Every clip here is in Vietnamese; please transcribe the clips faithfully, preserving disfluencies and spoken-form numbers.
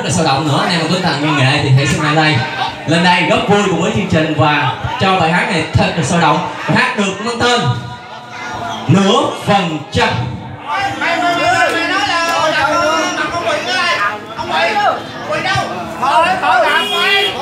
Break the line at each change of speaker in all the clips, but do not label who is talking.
rất là sôi động nữa. Anh em tinh thần văn nghệ thì hãy xin lại đây lên đây góp vui cùng với chương trình và cho bài hát này thật là sôi động. Bài hát được mang tên Nửa Phần Trăm.
Mày mày mày mày nói là là ông Quỳnh ở đây. Ông Quỳnh. Quỳnh đâu? Thôi thôi làm quay.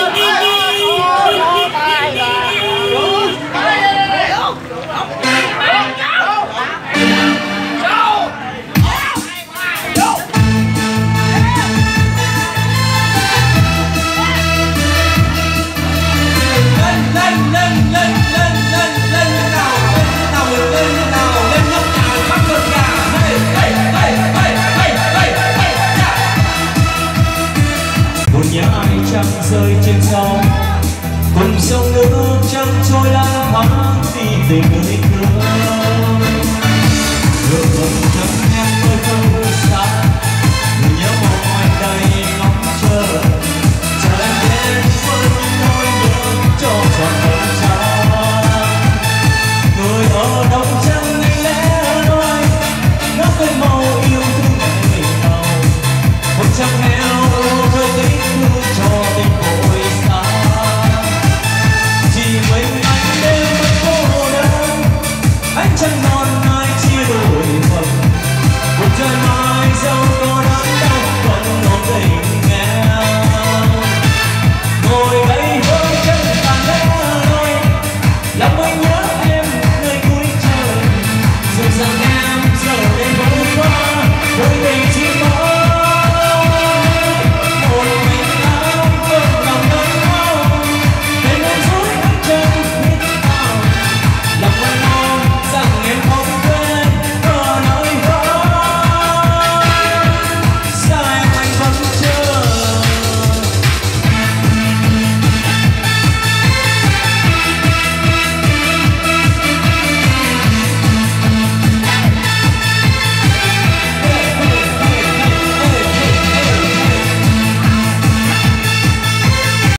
Rơi trên sông cùng sông nước trăng trôi lang thang vì tình người thương đường vầng trăng em ơi không xa người nhớ mong anh đây ngóng chờ chờ em đến với nỗi nhớ cho trọn đời trăng người ở đâu chẳng ngày lẽ đôi nó với màu yêu thương ngày nào một trăng heo với tình thương cho tình vội xa chỉ mình anh đêm vẫn cô đơn ánh trăng non ai chia đôi phần một trời mai dẫu có đớn đau vẫn ổn tình nghèo ngồi đây với chân tàn lẽ loi lòng anh nhớ em nơi cuối trời dù rằng em giờ đây vội qua đôi tình